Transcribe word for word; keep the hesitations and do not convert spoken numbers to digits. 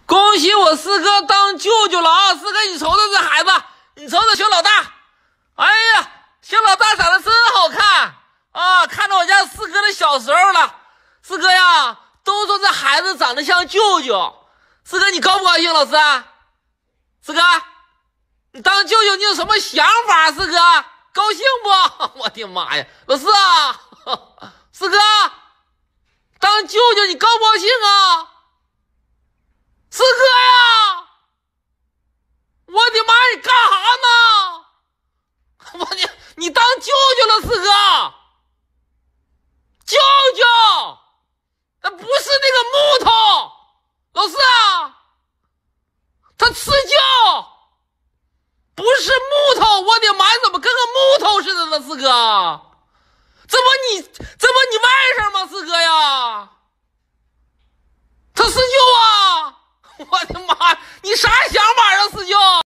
恭喜我四哥当舅舅了啊！四哥，你瞅瞅这孩子，你瞅瞅熊老大，哎呀，熊老大长得真好看啊！看到我家四哥的小时候了。四哥呀，都说这孩子长得像舅舅。四哥，你高不高兴？老师，四哥，你当舅舅你有什么想法？四哥，高兴不？我的妈呀，老师啊，四哥，当舅舅你高不高兴啊？四哥呀，我的妈，你干啥呢？我的，你当舅舅了，四哥，舅舅，那不是那个木头，老师啊，他吃舅，不是木头，我的妈，怎么跟个木头似的呢？四哥，这不你，这不你外甥吗？四哥呀，他是舅啊。我的妈！你啥想